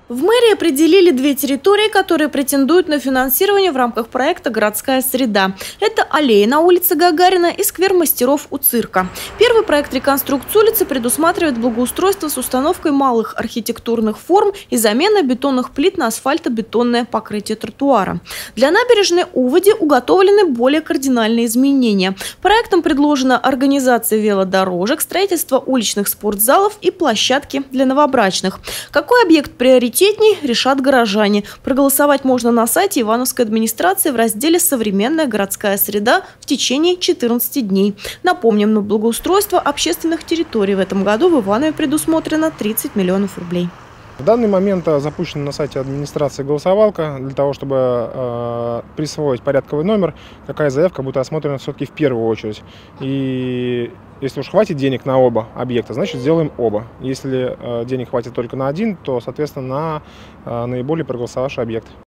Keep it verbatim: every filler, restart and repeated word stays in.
В мэрии определили две территории, которые претендуют на финансирование в рамках проекта «Городская среда». Это аллея на улице Гагарина и сквер мастеров у цирка. Первый проект реконструкции улицы предусматривает благоустройство с установкой малых архитектурных форм и замена бетонных плит на асфальтобетонное покрытие тротуара. Для набережной Уводи уготовлены более кардинальные изменения. Проектом предложена организация велодорожек, строительство уличных спортзалов и площадки для новобрачных. Какой объект приоритетней, решат горожане. Проголосовать можно на сайте Ивановской администрации в разделе «Современная городская среда» в течение четырнадцати дней. Напомним, на благоустройство общественных территорий в этом году в Иванове предусмотрено тридцать миллионов рублей. В данный момент запущена на сайте администрации голосовалка для того, чтобы э, присвоить порядковый номер. Такая заявка будет осмотрена все-таки в первую очередь. И если уж хватит денег на оба объекта, значит сделаем оба. Если э, денег хватит только на один, то, соответственно, на э, наиболее проголосовавший объект.